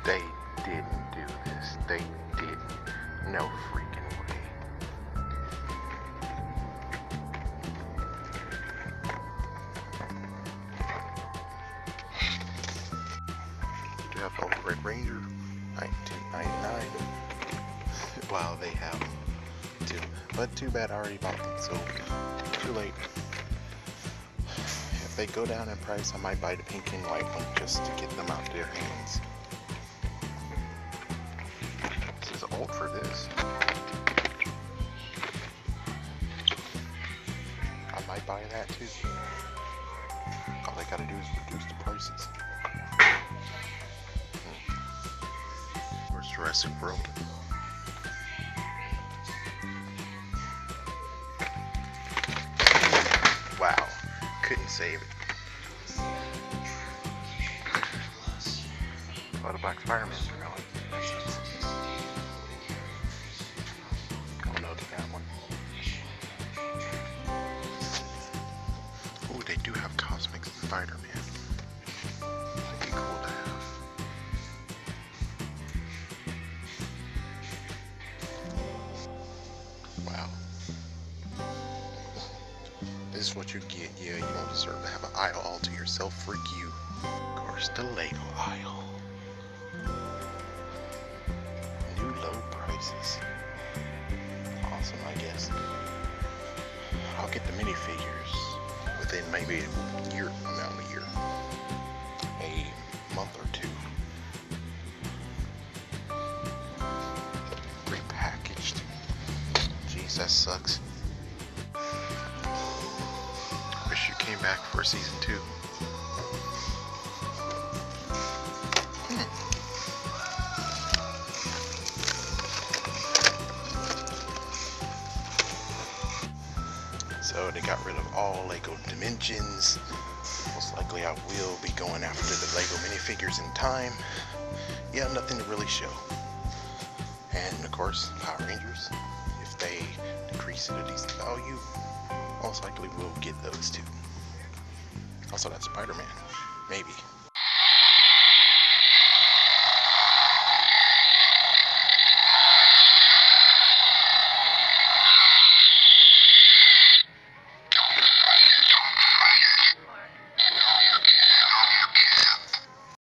They didn't do this. They didn't. No freaking way. Do you have the Red Ranger? 1999. Wow, they have them too. But too bad I already bought them, so too late. If they go down in price, I might buy the pink and white one just to get them out of their hands. This is old for this. I might buy that too. All I gotta do is reduce the prices. Where's Jurassic World? Wow, couldn't save it. Oh, the Black Spider-Man are going. Oh no, that one. Oh, they do have Cosmic Spider-Man. That'd be cool to have. Wow. This is what you get. Yeah, you don't deserve to have an aisle all to yourself. Freak you. Of course, the Lego aisle. New low prices. Awesome, I guess. I'll get the minifigures within maybe a year, a month or two. Repackaged. Jeez, that sucks. Wish you came back for season 2. So they got rid of all Lego Dimensions. Most likely I will be going after the Lego minifigures in time. Yeah, nothing to really show. And of course, Power Rangers. If they decrease it a decent value, most likely we'll get those too. Also, that Spider-Man. Maybe.